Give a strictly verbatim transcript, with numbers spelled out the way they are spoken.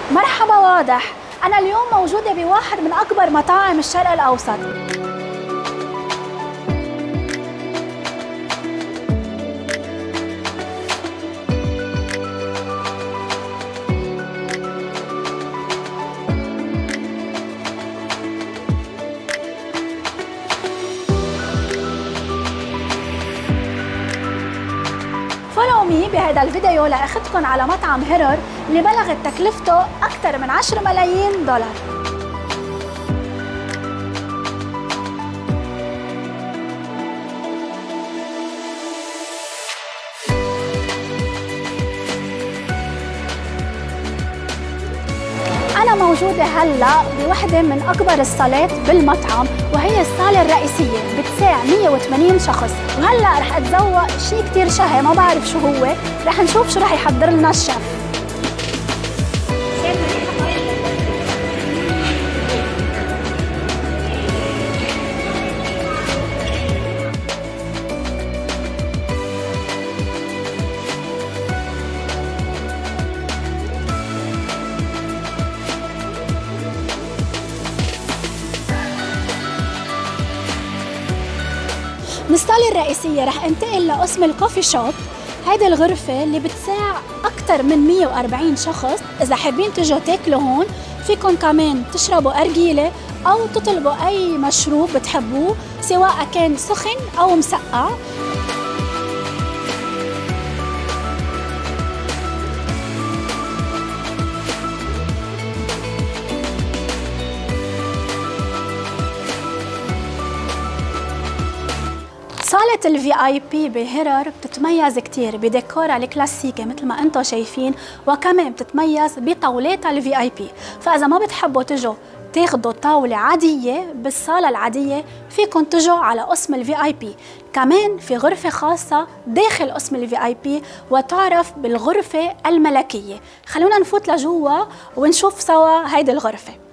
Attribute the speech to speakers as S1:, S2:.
S1: مرحبا واضح، أنا اليوم موجودة بواحد من أكبر مطاعم الشرق الأوسط. فولو مي بهذا الفيديو لأخذكم على مطعم هيرر اللي بلغت تكلفته أكثر من عشرة ملايين دولار. أنا موجودة هلا بوحدة من أكبر الصالات بالمطعم، وهي الصالة الرئيسية بتساع مية وثمانين شخص، وهلا رح أتذوق شيء كتير شهي ما بعرف شو هو، رح نشوف شو رح يحضر لنا الشيف. من الصالة الرئيسية رح انتقل لقسم الكوفي شوب. هيدي الغرفة اللي بتساع أكثر من مية وأربعين شخص. إذا حابين تجوا تاكلوا هون فيكن كمان تشربوا أرجيلة أو تطلبوا أي مشروب بتحبوه سواء كان سخن أو مسقع. صالة الفي اي بي بهيرر بتتميز كتير بديكورها الكلاسيكي مثل ما انتم شايفين، وكمان بتتميز بطاولاتها الفي اي بي، فاذا ما بتحبوا تجوا تاخدوا طاولة عادية بالصالة العادية فيكن تجوا على قسم الفي اي بي. كمان في غرفة خاصة داخل قسم الفي اي بي وتعرف بالغرفة الملكية. خلونا نفوت لجوا ونشوف سوا هيدي الغرفة.